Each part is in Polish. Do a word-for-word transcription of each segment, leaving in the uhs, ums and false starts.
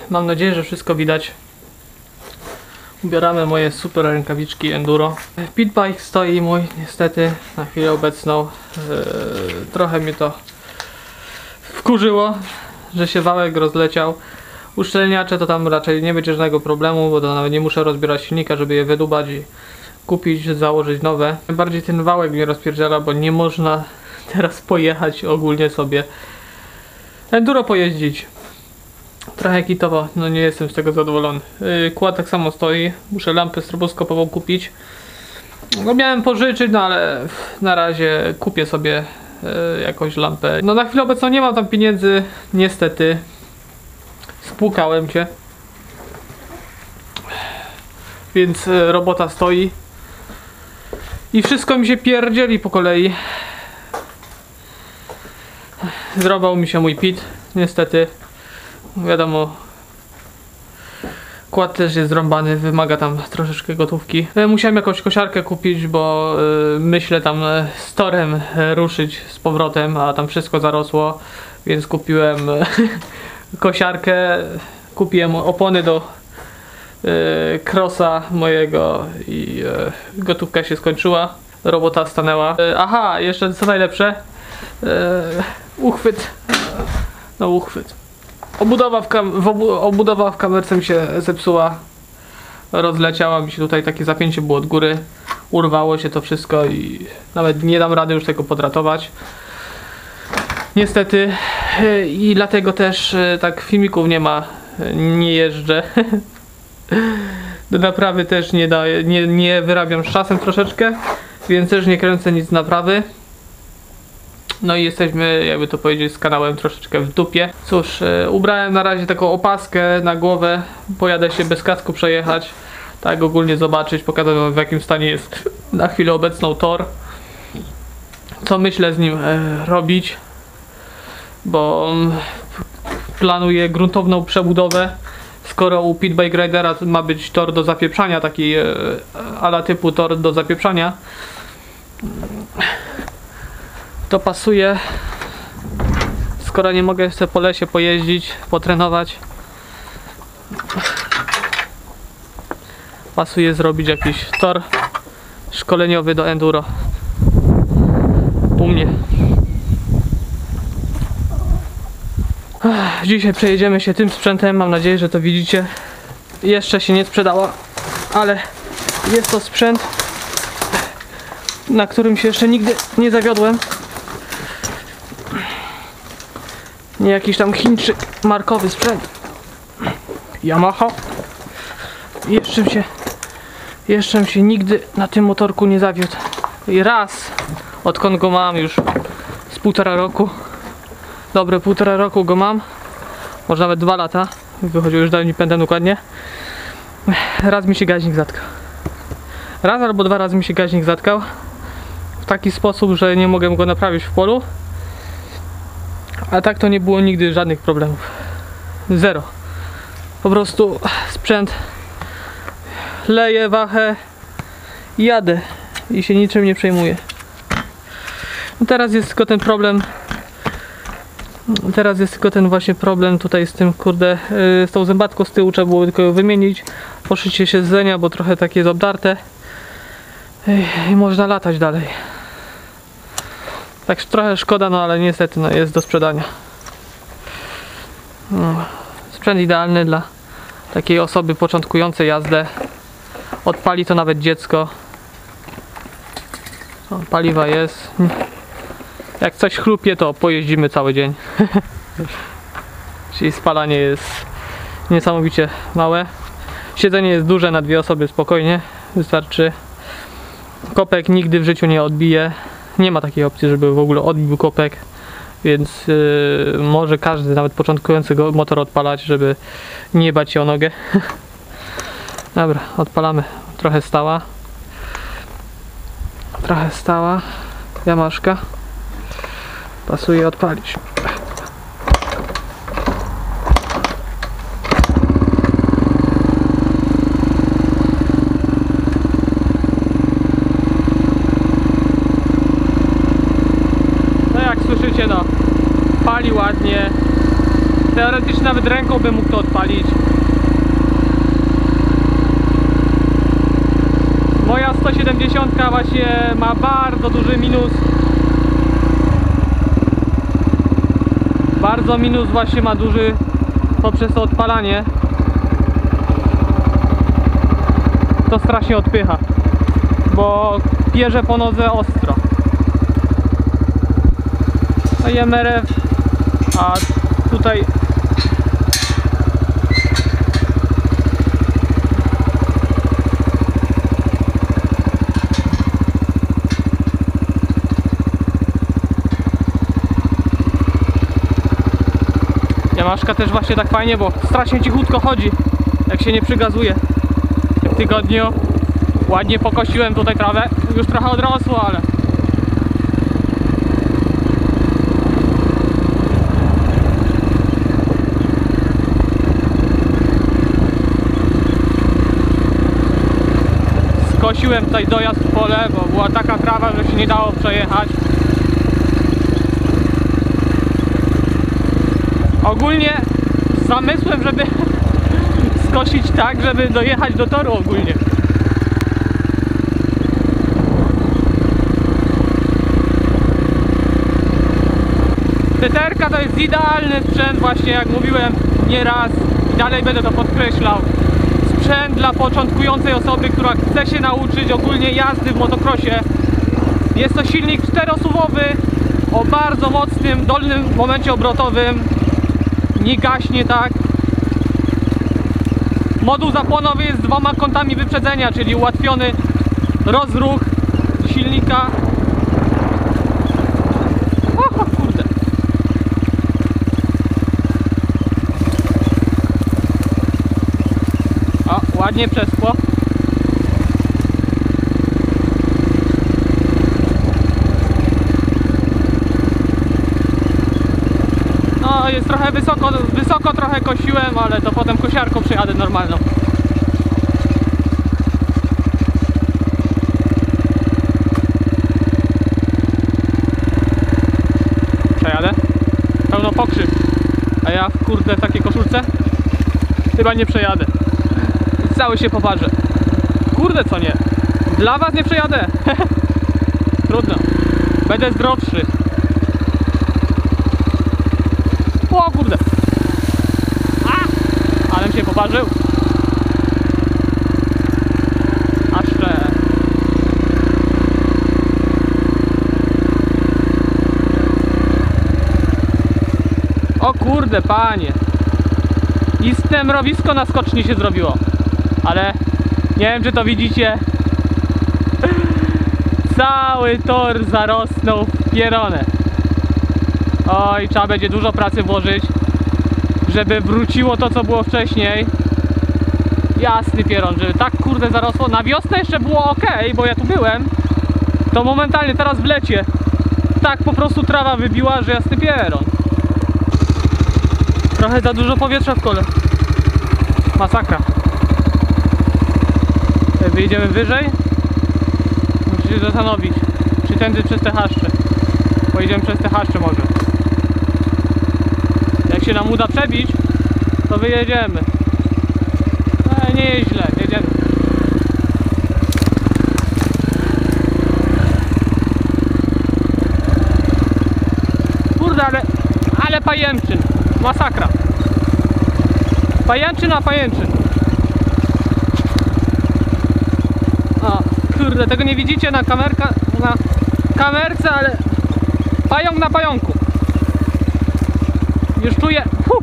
Mam nadzieję, że wszystko widać. Ubieramy moje super rękawiczki enduro. Pitbike stoi mój niestety na chwilę obecną. Yy, trochę mnie to wkurzyło, że się wałek rozleciał. Uszczelniacze to tam raczej nie będzie żadnego problemu, bo to nawet nie muszę rozbierać silnika, żeby je wydubać i kupić, założyć nowe. Bardziej ten wałek mnie rozpierdziela, bo nie można teraz pojechać ogólnie sobie enduro pojeździć. Trochę kitowo, no nie jestem z tego zadowolony. Yy, kład tak samo stoi, muszę lampę stroboskopową kupić. No miałem pożyczyć, no ale na razie kupię sobie yy, jakąś lampę. No na chwilę obecną nie mam tam pieniędzy, niestety. Spłukałem się. Więc yy, robota stoi. I wszystko mi się pierdzieli po kolei. Zrobił mi się mój pit, niestety. Wiadomo, kład też jest zrąbany, wymaga tam troszeczkę gotówki. Musiałem jakąś kosiarkę kupić, bo yy, myślę tam z torem yy, ruszyć z powrotem, a tam wszystko zarosło, więc kupiłem yy, kosiarkę, kupiłem opony do yy, crossa mojego i yy, gotówka się skończyła, robota stanęła. Yy, aha, jeszcze co najlepsze, yy, uchwyt, no uchwyt. Obudowa w, kam w obu obudowa w kamerce mi się zepsuła, rozleciała mi się tutaj, takie zapięcie było od góry, urwało się to wszystko i nawet nie dam rady już tego podratować. Niestety i dlatego też tak filmików nie ma, nie jeżdżę. Do naprawy też nie, daję, nie, nie wyrabiam z czasem troszeczkę, więc też nie kręcę nic z naprawy. No i jesteśmy, jakby to powiedzieć, z kanałem troszeczkę w dupie. Cóż, e, ubrałem na razie taką opaskę na głowę. Pojadę się bez kasku przejechać. Tak ogólnie zobaczyć, pokazać wam, w jakim stanie jest na chwilę obecną tor. Co myślę z nim e, robić. Bo um, planuję gruntowną przebudowę. Skoro u Pitbike Ridera ma być tor do zapieprzania, taki e, ala typu tor do zapieprzania, to pasuje, skoro nie mogę jeszcze po lesie pojeździć, potrenować, pasuje zrobić jakiś tor szkoleniowy do enduro u mnie. Dzisiaj przejedziemy się tym sprzętem, mam nadzieję, że to widzicie. Jeszcze się nie sprzedała, ale jest to sprzęt, na którym się jeszcze nigdy nie zawiodłem. Nie jakiś tam chińczyk markowy sprzęt. Yamaha. Jeszcze się, jeszcze się nigdy na tym motorku nie zawiódł. I raz, odkąd go mam już z półtora roku. Dobre półtora roku go mam. Może nawet dwa lata. Wychodził już dawniej, pamiętam dokładnie. Raz mi się gaźnik zatkał. Raz albo dwa razy mi się gaźnik zatkał. W taki sposób, że nie mogłem go naprawić w polu. A tak to nie było nigdy żadnych problemów. Zero. Po prostu sprzęt leję wachę i jadę. I się niczym nie przejmuję. Teraz jest tylko ten problem. Teraz jest tylko ten właśnie problem tutaj z tym, kurde, z tą zębatką z tyłu. Trzeba było tylko ją wymienić. Poszycie się siedzenia, bo trochę takie jest obdarte. I można latać dalej. Tak trochę szkoda, no ale niestety no, jest do sprzedania. No, sprzęt idealny dla takiej osoby początkującej jazdę. Odpali to nawet dziecko. O, paliwa jest. Jak coś chlupie, to pojeździmy cały dzień. Czyli spalanie jest niesamowicie małe. Siedzenie jest duże na dwie osoby, spokojnie. Wystarczy. Kopek nigdy w życiu nie odbije. Nie ma takiej opcji, żeby w ogóle odbił kopek, więc yy, może każdy, nawet początkujący go motor odpalać, żeby nie bać się o nogę. Dobra, odpalamy. Trochę stała. Trochę stała. Jamaszka. Pasuje odpalić. Słyszycie, no, pali ładnie. Teoretycznie nawet ręką bym mógł to odpalić. Moja sto siedemdziesiąt właśnie ma bardzo duży minus. Bardzo minus właśnie ma duży poprzez to odpalanie. To strasznie odpycha, bo bierze po nodze ostro. No i M R F, a tutaj Yamaszka też właśnie tak fajnie, bo strasznie cichutko chodzi, jak się nie przygazuje. W tygodniu ładnie pokosiłem tutaj trawę, już trochę odrosło, ale skosiłem tutaj dojazd w pole, bo była taka trawa, że się nie dało przejechać. Ogólnie z zamysłem, żeby skosić tak, żeby dojechać do toru ogólnie. Teterka to jest idealny sprzęt, właśnie jak mówiłem nieraz i dalej będę to podkreślał. Sprzęt dla początkującej osoby, która chce się nauczyć ogólnie jazdy w motocrossie. Jest to silnik czterosuwowy o bardzo mocnym dolnym momencie obrotowym. Nie gaśnie tak. Moduł zapłonowy jest z dwoma kątami wyprzedzenia, czyli ułatwiony rozruch silnika. O, kurde. O, ładnie przeszło. No, jest trochę wysoko, wysoko trochę kosiłem, ale to potem kosiarką przejadę normalną. Przejadę. Pełno pokrzyw. A ja w kurde w takiej koszulce chyba nie przejadę. Cały się poparzę. Kurde, co nie? Dla was nie przejadę. Trudno. Będę zdrowszy. O kurde. A! Ale się poparzył. Aszcze. O kurde, panie. Istne mrowisko na skoczni się zrobiło. Ale nie wiem, czy to widzicie. Cały tor zarosnął w pieronę. Oj, trzeba będzie dużo pracy włożyć, żeby wróciło to, co było wcześniej. Jasny pieron, żeby tak kurde zarosło. Na wiosnę jeszcze było ok, bo ja tu byłem. To momentalnie teraz w lecie tak po prostu trawa wybiła, że jasny pieron. Trochę za dużo powietrza w kole. Masakra. Wyjdziemy wyżej. Muszę się zastanowić, czy tędy przez te chaszcze. Pojedziemy przez te chaszcze może. Jak się nam uda przebić, to wyjedziemy. Ale nie jest źle, jedziemy. Kurde, ale, ale pajęczyn. Masakra. Pajęczyn a pajęczyn. O, kurde, tego nie widzicie na kamerka, na kamerce, ale pająk na pająku. Już czuję, hu,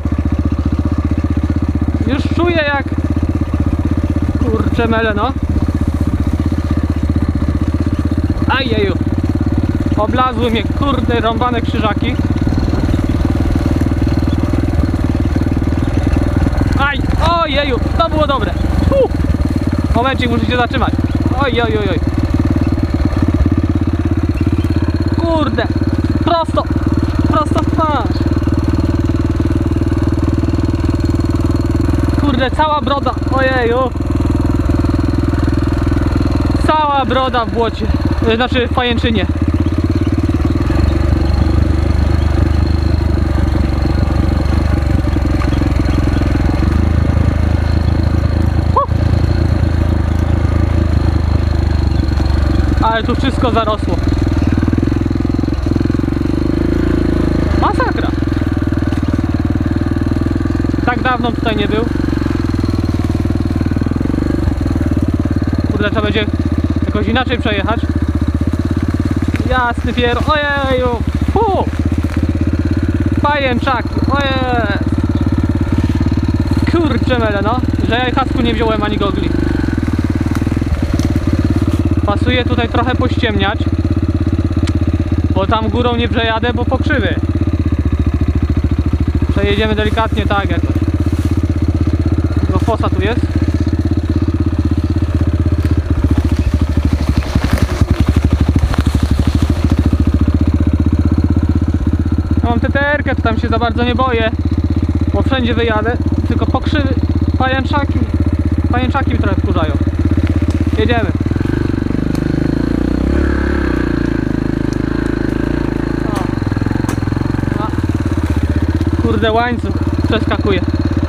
już czuję jak, kurczę mele, no. Ajeju, oblazły mnie, kurde, rąbane krzyżaki. Aj, ojeju, to było dobre. Hu. Momencik, muszę się zatrzymać. Oj, oj, oj, oj. Kurde, prosto, prosto w twarz. Kurde, cała broda, ojeju. Cała broda w błocie, znaczy w pajęczynie. tu wszystko zarosło. Masakra. Tak dawno tutaj nie był. Kurde, trzeba będzie jakoś inaczej przejechać. Jasny pier... Ojeju! Fu! Pajęczaki! Ojej! Kurczę mele, no! Że ja kasku nie wziąłem ani gogli. Pasuje tutaj trochę pościemniać, bo tam górą nie przejadę, bo pokrzywy. Przejedziemy delikatnie, tak jakoś. Tylko fosa tu jest. Ja mam T T R-kę, to tam się za bardzo nie boję, bo wszędzie wyjadę, tylko pokrzywy, pajęczaki, pajęczaki mi trochę wkurzają. Jedziemy. Kurde, łańcuch przeskakuje.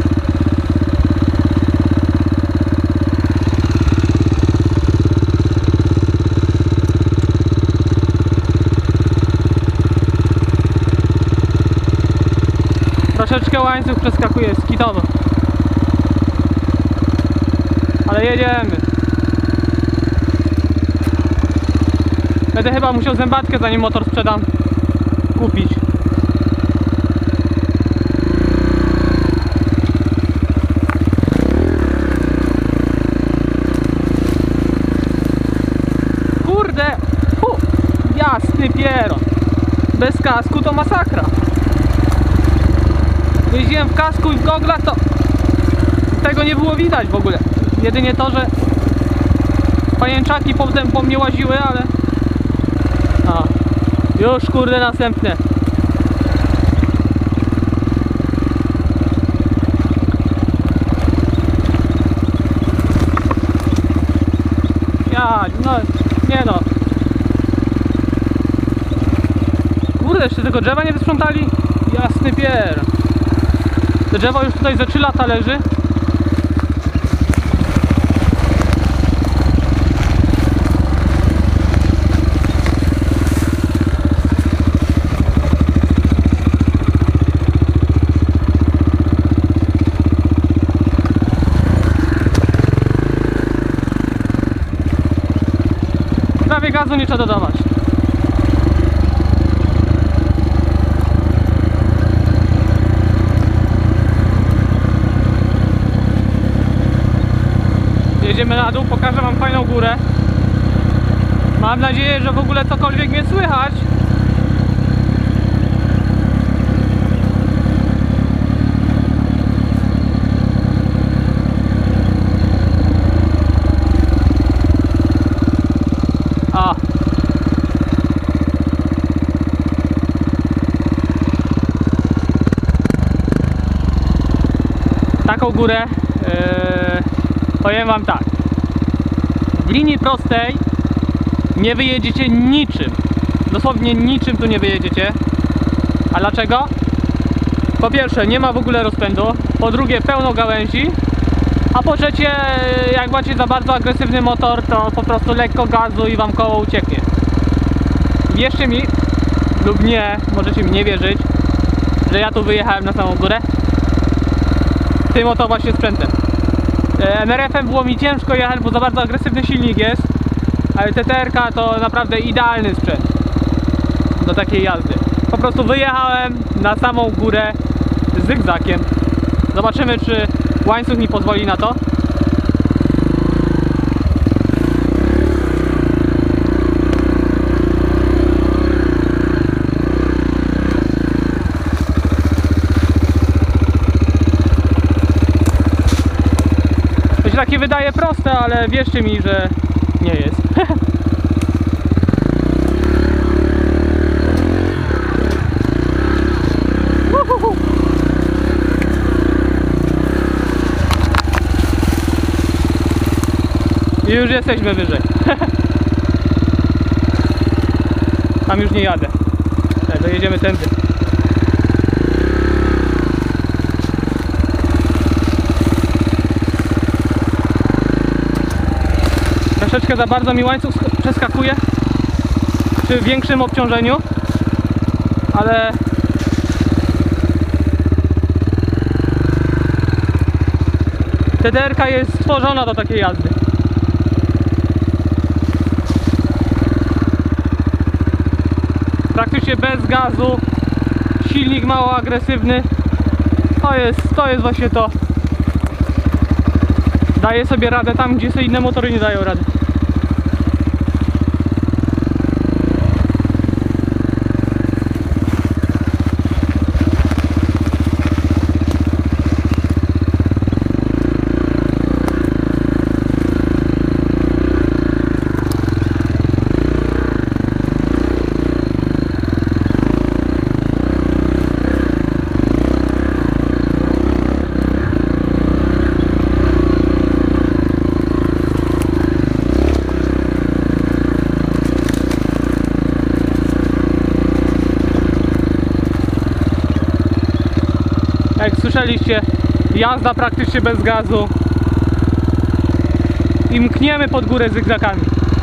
Troszeczkę łańcuch przeskakuje, skitowo. Ale jedziemy. Będę chyba musiał zębatkę, zanim motor sprzedam, kupić. Jasny pieron. Bez kasku to masakra. Jeździłem w kasku i w goglach, to tego nie było widać w ogóle. Jedynie to, że pajęczaki potem po mnie łaziły, ale... A, już kurde następne. Ja, no, nie no. Kurde, jeszcze tego drzewa nie wysprzątali? Jasny pier. To drzewo już tutaj za trzy lata leży. Prawie gazu nie trzeba dodawać. Jedziemy na dół, pokażę wam fajną górę. Mam nadzieję, że w ogóle cokolwiek mnie słychać. A. Taką górę yy, powiem wam tak. W linii prostej nie wyjedziecie niczym. Dosłownie niczym tu nie wyjedziecie. A dlaczego? Po pierwsze, nie ma w ogóle rozpędu. Po drugie, pełno gałęzi. A po trzecie, jak macie za bardzo agresywny motor, to po prostu lekko gazu i wam koło ucieknie. Wierzcie mi, lub nie, możecie mi nie wierzyć, że ja tu wyjechałem na samą górę tym oto właśnie sprzętem. M R F-em było mi ciężko jechać, bo za bardzo agresywny silnik jest, ale T T R-ka to naprawdę idealny sprzęt do takiej jazdy. Po prostu wyjechałem na samą górę zygzakiem. Zobaczymy, czy łańcuch mi pozwoli na to. To się takie wydaje proste, ale wierzcie mi, że nie jest. I już jesteśmy wyżej. Tam już nie jadę. Dojedziemy tędy. Troszeczkę za bardzo mi łańcuch przeskakuje. przy większym obciążeniu, ale T D R-ka jest stworzona do takiej jazdy. Praktycznie bez gazu, silnik mało agresywny. To jest, to jest właśnie to. Daje sobie radę tam, gdzie sobie inne motory nie dają rady. Jak słyszeliście, jazda praktycznie bez gazu i mkniemy pod górę zygzakami.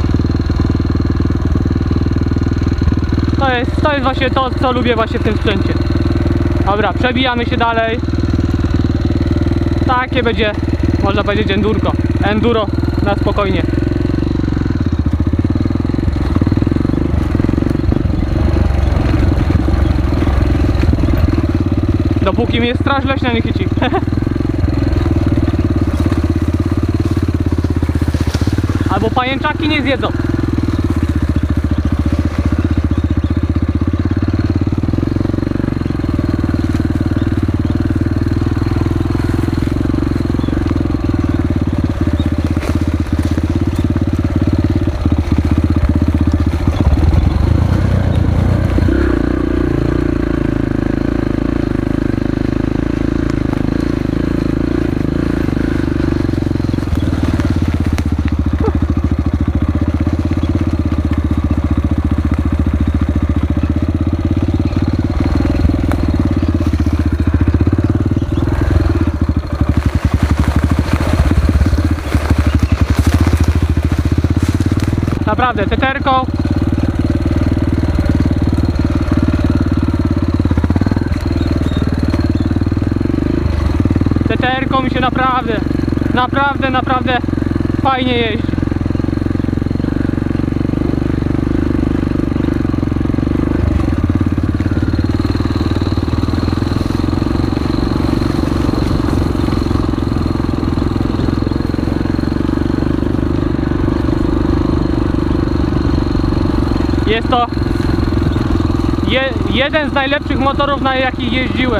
To jest, to jest właśnie to, co lubię właśnie w tym sprzęcie. Dobra, przebijamy się dalej. Takie będzie, można powiedzieć, endurko. Enduro na spokojnie. Dopóki mnie straż leśna nie chyci. Albo pajęczaki nie zjedzą. Naprawdę, teterko Teterko mi się naprawdę, naprawdę, naprawdę fajnie jeździ. Jest to je, jeden z najlepszych motorów, na jakich jeździłem.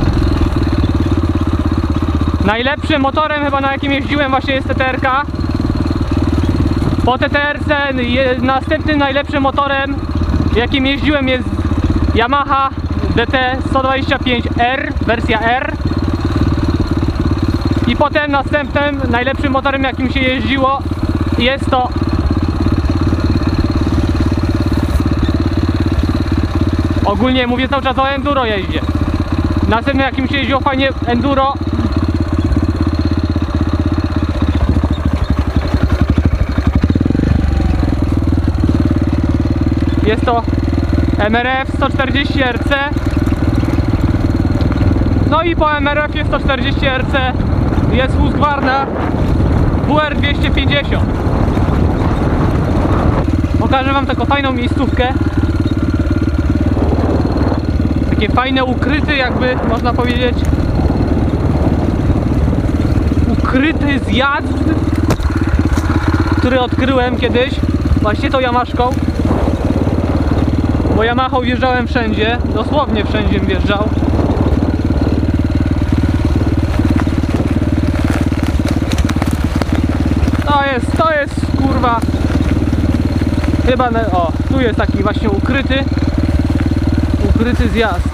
Najlepszym motorem chyba, na jakim jeździłem, właśnie jest teterka. Po teterce następnym najlepszym motorem, jakim jeździłem, jest Yamaha D T sto dwadzieścia pięć R, wersja R. I potem następnym najlepszym motorem, jakim się jeździło, jest to ogólnie mówię cały czas o enduro jeździe. Następnym, jakim się jeździło fajnie enduro, jest to M R F sto czterdzieści R C. No i po M R F sto czterdzieści R C jest Husqvarna W R dwieście pięćdziesiąt. Pokażę wam taką fajną miejscówkę. Takie fajne ukryty, jakby można powiedzieć, ukryty zjazd, który odkryłem kiedyś właśnie tą Yamaszką. Bo Yamahą wjeżdżałem wszędzie, dosłownie wszędzie wjeżdżał. To jest, to jest kurwa chyba, o, tu jest taki właśnie ukryty ukryty zjazd.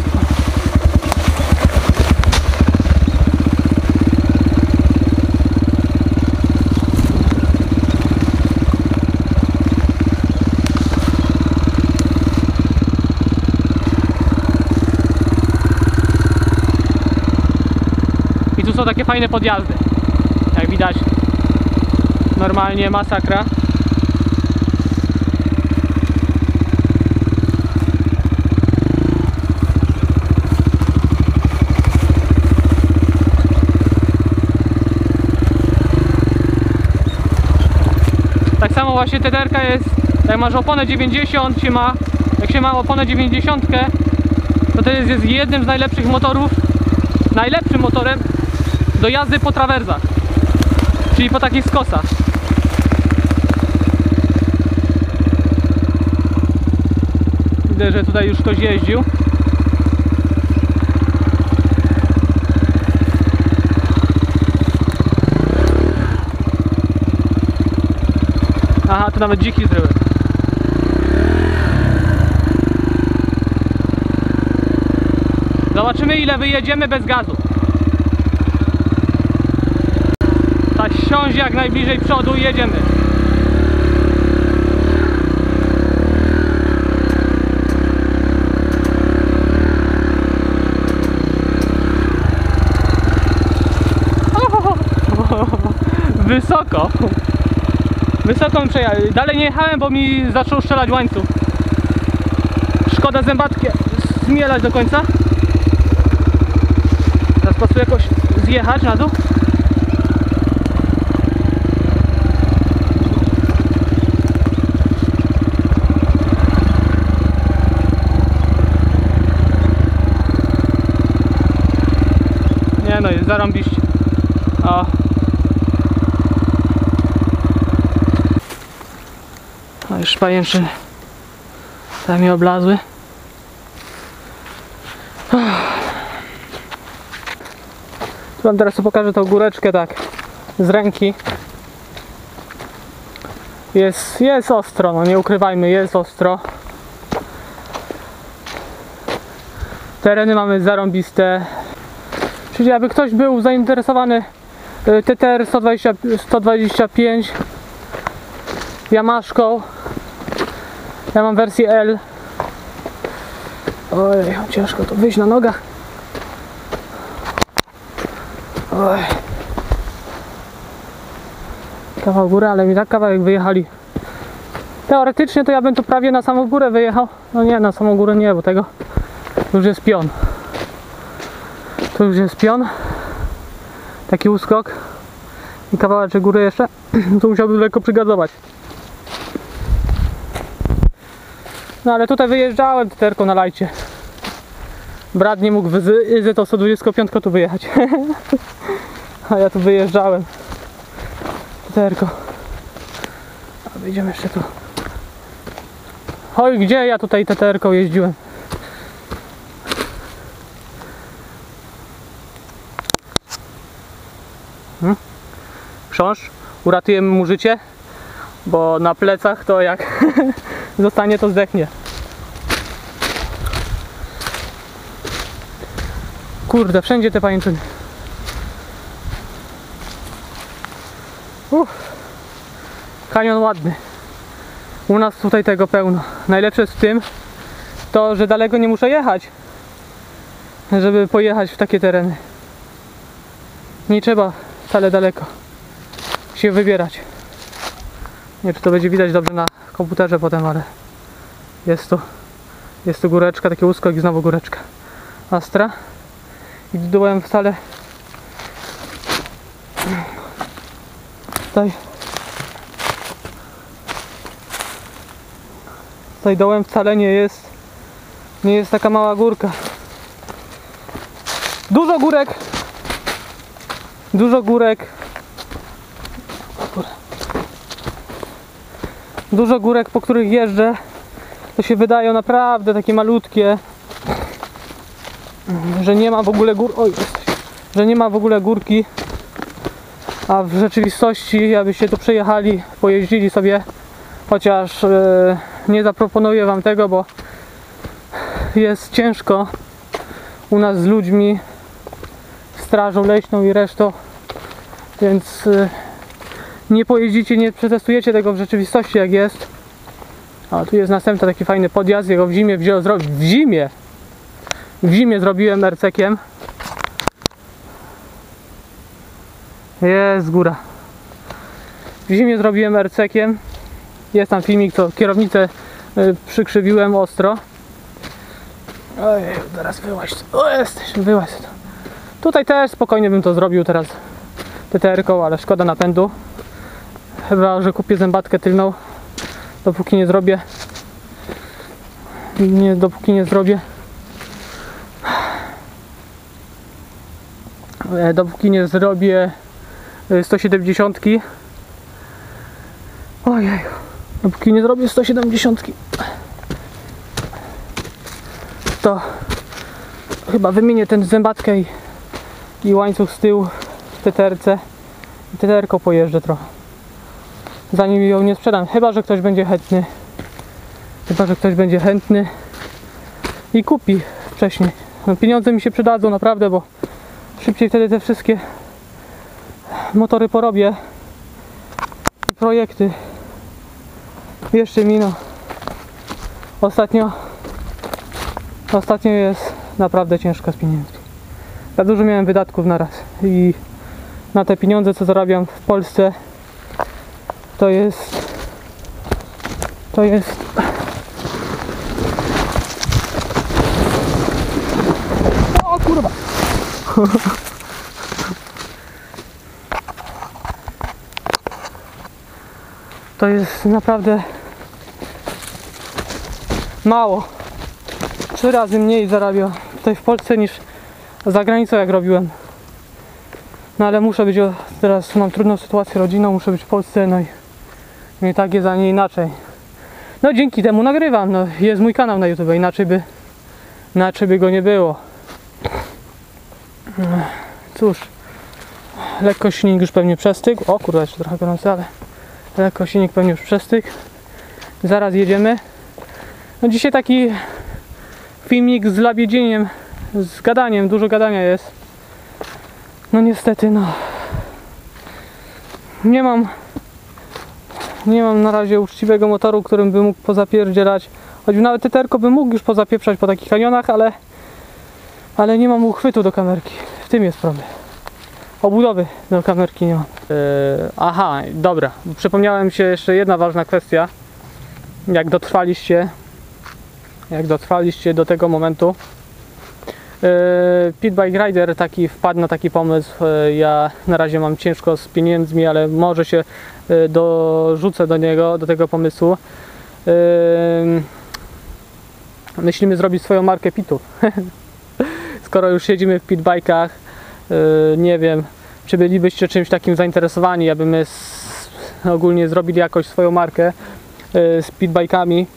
I tu są takie fajne podjazdy. Jak widać, normalnie masakra. właśnie T T R-ka jest, jak masz oponę dziewięćdziesiąt, się ma, jak się ma oponę dziewięćdziesiąt, to to jest, jest jednym z najlepszych motorów, najlepszym motorem do jazdy po trawersach, czyli po takich skosach. Widzę, że tutaj już ktoś jeździł. Aha, tu nawet dziki zryły. Zobaczymy, ile wyjedziemy bez gazu. Tak, siąść jak najbliżej przodu i jedziemy. Wysoko. Wysoką przejechałem. Dalej nie jechałem, bo mi zaczął strzelać łańcuch. Szkoda zębatkę zmielać do końca. Teraz po prostu jakoś zjechać na dół. Nie no, jest zarąbiście. O. No już pajęczyny tam mi oblazły. Tu wam teraz pokażę tą góreczkę tak z ręki. Jest, jest ostro, no nie ukrywajmy, jest ostro. Tereny mamy zarąbiste. Czyli jakby ktoś był zainteresowany T T R sto dwadzieścia pięć Yamaszką, ja mam wersję L. Oj, ciężko to wyjść na nogach. Oj. Kawał góry, ale mi tak kawałek wyjechali. Teoretycznie to ja bym tu prawie na samą górę wyjechał. No nie, na samą górę nie, bo tego to już jest pion. To już jest pion. Taki uskok. I kawałeczek góry jeszcze. Tu musiałbym lekko przygazować. No ale tutaj wyjeżdżałem T T R-ką na lajcie. Brat nie mógł z Izy sto dwadzieścia pięć tu wyjechać. A ja tu wyjeżdżałem T T R-ką. A wyjdziemy jeszcze tu. Oj, gdzie ja tutaj T T R-ką jeździłem? Hmm? Krząż, uratujemy mu życie, bo na plecach to jak zostanie, to zdechnie. Kurde, wszędzie te pajęczyny. Uff. Kanion ładny. U nas tutaj tego pełno. Najlepsze jest w tym to, że daleko nie muszę jechać, żeby pojechać w takie tereny. Nie trzeba wcale daleko się wybierać. Nie wiem, czy to będzie widać dobrze na komputerze potem, ale jest tu, jest tu góreczka, taki uskok i znowu góreczka. Astra. I dołem wcale tutaj tutaj dołem wcale nie jest nie jest taka mała górka. Dużo górek dużo górek dużo górek, po których jeżdżę, to się wydają naprawdę takie malutkie, że nie ma w ogóle gór... Oj, że nie ma w ogóle górki, a w rzeczywistości, jakbyście tu przejechali, pojeździli sobie, chociaż e, nie zaproponuję wam tego, bo jest ciężko u nas z ludźmi, strażą leśną i resztą, więc e, nie pojeździcie, nie przetestujecie tego w rzeczywistości, jak jest. A tu jest następny taki fajny podjazd, jego w zimie wziął, zro... w zimie w zimie zrobiłem ercekiem. Jest góra. W zimie zrobiłem ercekiem. Jest tam filmik, to kierownicę y, przykrzywiłem ostro. Oj, teraz wyłaź. O, jesteś, wyłaź. Tutaj też spokojnie bym to zrobił teraz T T R-ką, ale szkoda napędu. Chyba że kupię zębatkę tylną dopóki nie zrobię nie, dopóki nie zrobię e, dopóki nie zrobię sto siedemdziesiąt. Ojej, dopóki nie zrobię sto siedemdziesiąt, to chyba wymienię ten zębatkę i, i łańcuch z tyłu w teterce i teterko pojeżdżę trochę, zanim ją nie sprzedam, chyba że ktoś będzie chętny chyba że ktoś będzie chętny i kupi wcześniej. No, pieniądze mi się przydadzą naprawdę, bo szybciej wtedy te wszystkie motory porobię i projekty. Wierzcie mi, no ostatnio ostatnio jest naprawdę ciężko z pieniędzmi. Za dużo miałem wydatków naraz i na te pieniądze, co zarabiam w Polsce, to jest to jest o kurwa to jest naprawdę mało. Trzy razy mniej zarabiam tutaj w Polsce niż za granicą, jak robiłem. No ale muszę być, teraz mam trudną sytuację rodzinną, muszę być w Polsce, no i, no i tak jest, a nie inaczej. No dzięki temu nagrywam, no jest mój kanał na YouTube, inaczej by inaczej by go nie było. Cóż, lekko silnik już pewnie przestygł. O kurwa, jeszcze trochę gorący, ale lekko silnik pewnie już przestygł. Zaraz jedziemy. No dzisiaj taki filmik z labiedzieniem, z gadaniem, dużo gadania jest. No niestety, no nie mam nie mam na razie uczciwego motoru, którym bym mógł pozapierdzielać. Choćby nawet teterko bym mógł już pozapieprzać po takich kanionach, ale ale nie mam uchwytu do kamerki. W tym jest problem. Obudowy do kamerki nie mam. Yy, aha, dobra. Przypomniałem się jeszcze jedna ważna kwestia. Jak dotrwaliście jak dotrwaliście do tego momentu, yy, Pit Bike Rider taki wpadł na taki pomysł. Yy, ja na razie mam ciężko z pieniędzmi, ale może się yy, dorzucę do niego, do tego pomysłu. Yy, myślimy zrobić swoją markę pitów. Skoro już siedzimy w pitbajkach, yy, nie wiem, czy bylibyście czymś takim zainteresowani, aby my z, ogólnie zrobili jakoś swoją markę yy, z pitbajkami.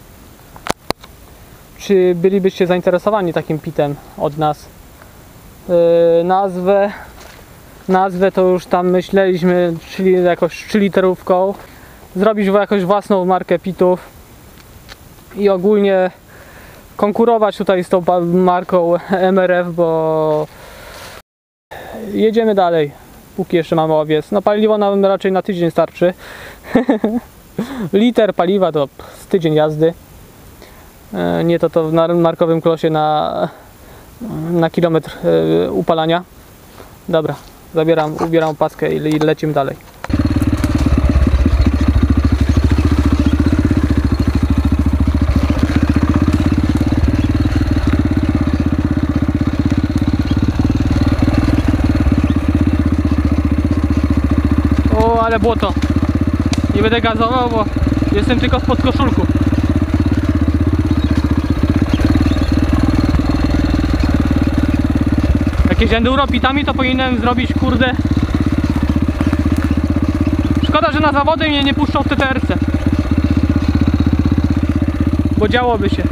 Czy bylibyście zainteresowani takim pitem od nas? Yy, nazwę nazwę to już tam myśleliśmy, czyli jakoś trzyliterówką. Zrobić jakąś własną markę pitów i ogólnie konkurować tutaj z tą marką M R F, bo jedziemy dalej, póki jeszcze mamy owiec. No paliwo nam raczej na tydzień starczy. Liter paliwa to z tydzień jazdy. Nie to to w markowym klosie na, na kilometr upalania. Dobra, zabieram, ubieram paskę i lecimy dalej. O, ale błoto. Nie będę gazował, bo jestem tylko spod koszulku. Jakieś enduropitami to powinienem zrobić, kurde. Szkoda, że na zawody mnie nie puszczą w T T R C, bo działoby się.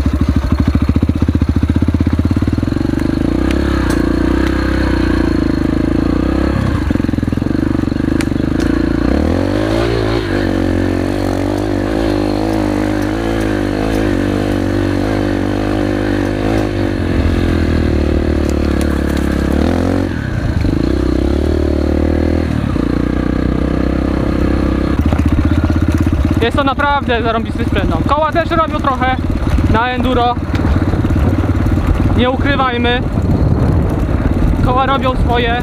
Jest to naprawdę zarąbisty sprzęt. No. Koła też robią trochę na enduro. Nie ukrywajmy. Koła robią swoje.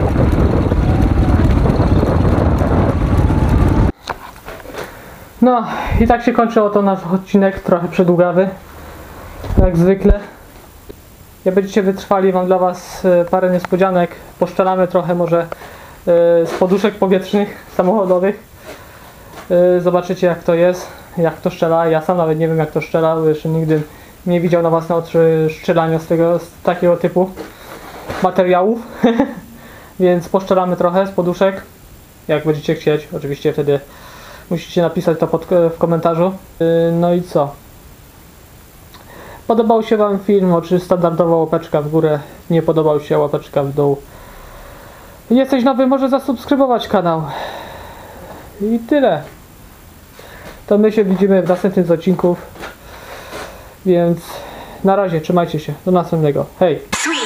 No i tak się kończy oto nasz odcinek, trochę przedługawy, jak zwykle. Jak będziecie wytrwali, mam dla was parę niespodzianek. Poszczelamy trochę może z poduszek powietrznych, samochodowych. Yy, zobaczycie jak to jest, jak to strzela. Ja sam nawet nie wiem jak to strzela, bo jeszcze nigdy nie widział na własne oczy strzelania z, tego, z takiego typu materiałów. Więc poszczelamy trochę z poduszek, jak będziecie chcieć. Oczywiście wtedy musicie napisać to pod, w komentarzu. Yy, no i co? Podobał się wam film? Oczywiście standardowa łapeczka w górę. Nie podobał się, łapeczka w dół. Jesteś nowy, może zasubskrybować kanał. I tyle. To my się widzimy w następnym z odcinków. Więc na razie, trzymajcie się. Do następnego. Hej!